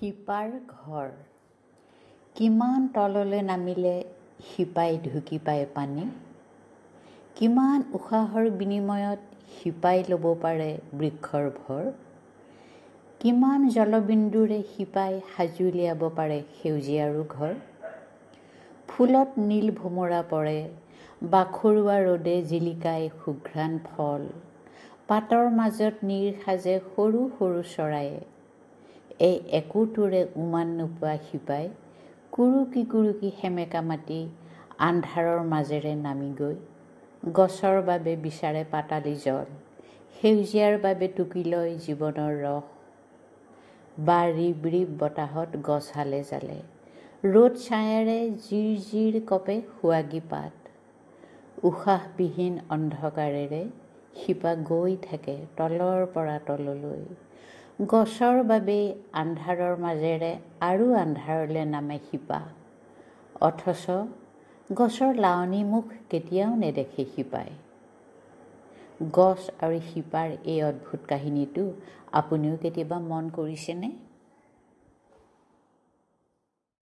শিপাৰ ঘৰ। কিমান তললৈ নামিলে শিপাই ঢুকি পায় পানী, কিমান উশাহৰ বিনিময়ত শিপাই ল'ব পাৰে বৃক্ষৰ ভৰ, কিমান জলবিন্দুৰে শিপাই সাজি উলিয়াব পাৰে সেউজীয়াৰো ঘৰ। ফুলত নীল ভোমোৰা পৰে, বাখৰুৱা ৰ'দে জিলিকাই সুঘ্ৰাণ ফল, পাতৰ মাজত নীৰ সাজে সৰু সৰু চৰায়ে। এই একোটোৰে উমান নোপোৱা শিপাই কুৰুকি সেমেকা মাটি আন্ধাৰৰ মাজেৰে নামি গৈ গছৰ বাবে বিচাৰে পাতালী জল, সেউজীয়াৰ বাবে টুকি লয় জীৱনৰ ৰস। বা ৰিব ৰিব বতাহত গছ হালে জালে, ৰ'দ ছায়াৰে জিৰ কপে সুৱাগী পাত। উশাহবিহীন অন্ধকাৰেৰে শিপা গৈ থাকে তলৰ পৰা তললৈ, গছৰ বাবেই আন্ধাৰৰ মাজেৰে আৰু আন্ধাৰলৈ নামে শিপা, অথচ গছৰ লাৱনী মুখ কেতিয়াও নেদেখে শিপাই। গছ আৰু শিপাৰ এই অদ্ভুত কাহিনীটো আপুনিও কেতিয়াবা মন কৰিছেনে?